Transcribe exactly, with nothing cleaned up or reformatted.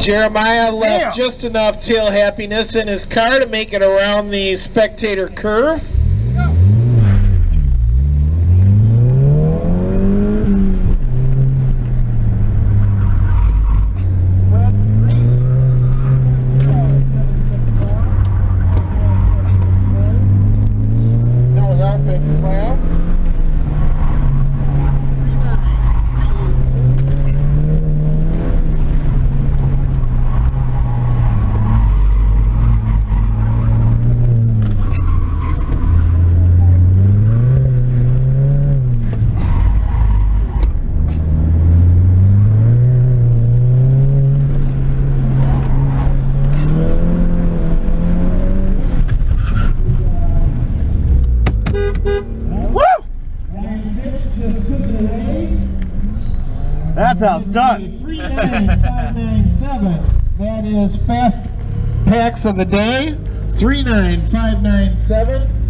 Jeremiah left Damn. just enough tail happiness in his car to make it around the spectator curve. No help in clamp. That's how it's done. three nine five nine seven. That is fast packs of the day. three nine five nine seven.